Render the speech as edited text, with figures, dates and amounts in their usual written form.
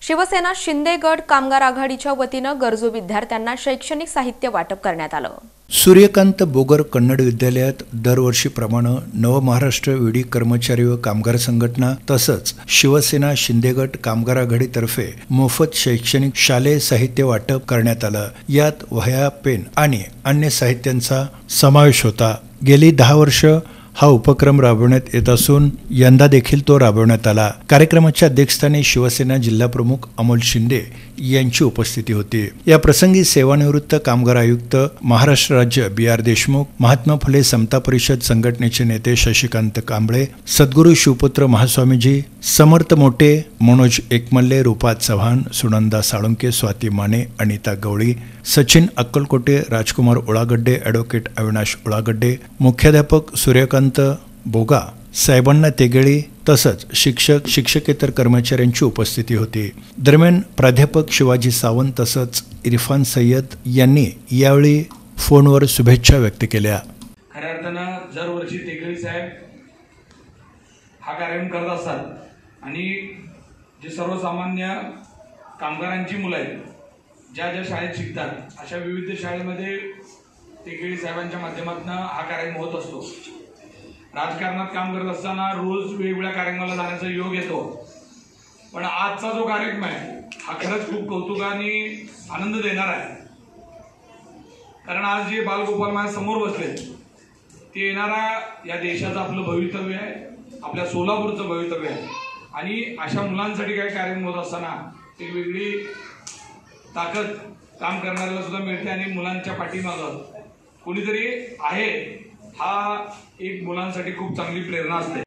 शिवसेना शिंदे गट कामगार आघाडीच्या वतीनं गरजू विद्यार्थ्यांना शैक्षणिक साहित्य वाटप करण्यात आलं। सूर्यकांत बोगर कन्नड विद्यालयात दरवर्षीप्रमाणे नवमहाराष्ट्र विडी कर्मचारी व कामगार संघटना तसंच शिवसेना शिंदे गट कामगार आघाडीतर्फे मोफत शैक्षणिक शालेय साहित्य वाटप करण्यात आलं। यात वह्या, पेन आणि अन्य साहित्यांचा समावेश होता। गेली 10 वर्ष हा उपक्रम राबवण्यात येत असून यंदा देखील तो राबवण्यात आला। कार्यक्रमाच्या अध्यक्षस्थानी शिवसेना जिल्हा प्रमुख अमोल शिंदे यांची उपस्थिती होती। या प्रसंगी सेवानिवृत्त कामगार आयुक्त महाराष्ट्र राज्य BR देशमुख, महात्मा फुले समता परिषद संघटनेचे नेते शशिकांत कांबळे, सद्गुरू शिवपुत्र महास्वामीजी, समर्थ मोटे, मनोज एकमल्ले, रूपा चव्हाण, सुनंदा साळुंके, स्वाती माने, अनिता गवळी, सचिन अक्कलकोटे, राजकुमार उळागड्डे, ॲडव्होकेट अविनाश उळागड्डे, मुख्याध्यापक सूर्यकांत बोगा, साहेबांना तेगेळी तसंच शिक्षक शिक्षकेतर कर्मचाऱ्यांची उपस्थिती होती। दरम्यान प्राध्यापक शिवाजी सावंत तसंच इरफान सय्यद यांनी यावेळी फोनवर शुभेच्छा व्यक्त केल्या। खऱ्या अर्थानं दरवर्षी तेगेळी साहेब हा कार्यक्रम करत असतात आणि जे सर्वसामान्य कामगारांची मुलं आहेत, ज्या ज्या शाळेत शिकतात अशा विविध शाळेमध्ये तेगेळी साहेबांच्या माध्यमातून हा कार्यक्रम होत असतो। राजकारणात काम करत असताना रोज वेगवेगळ्या कार्यक्रमाला जाण्याचा योग येतो, पण आजचा जो कार्यक्रम आहे हा खरंच खूप कौतुक आणि आनंद देणारा आहे। कारण आज जे बालगोपाल माझ्या समोर बसले ते येणारा या देशाचं आपलं भवितव्य आहे, आपल्या सोलापूरचं भवितव्य आहे आणि अशा मुलांसाठी काही कार्यक्रम होत असताना एक वेगळी ताकद काम करणाऱ्याला सुद्धा मिळते आणि मुलांच्या पाठीमागं कोणीतरी आहे हा एक मुलांसाठी खूप चांगली प्रेरणा असते।